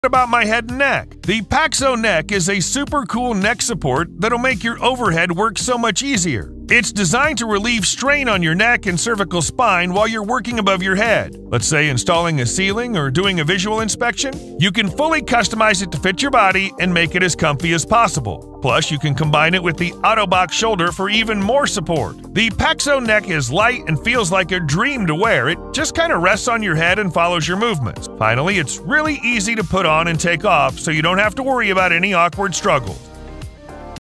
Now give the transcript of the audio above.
about my head and neck. The Paexo Neck is a super cool neck support that'll make your overhead work so much easier. It's designed to relieve strain on your neck and cervical spine while you're working above your head. Let's say installing a ceiling or doing a visual inspection. You can fully customize it to fit your body and make it as comfy as possible. Plus, you can combine it with the Ottobock shoulder for even more support. The Paexo Neck is light and feels like a dream to wear. It just kind of rests on your head and follows your movements. Finally, it's really easy to put on and take off, so you don't have to worry about any awkward struggles.